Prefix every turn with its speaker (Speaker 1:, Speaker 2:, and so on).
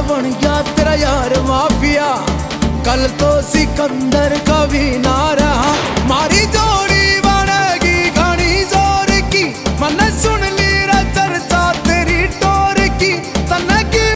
Speaker 1: बन गया तेरा यार माफिया, कल तो सिकंदर का भी ना रहा। मारी जोड़ी बनेगी घनी जोर की, मैंने सुन ली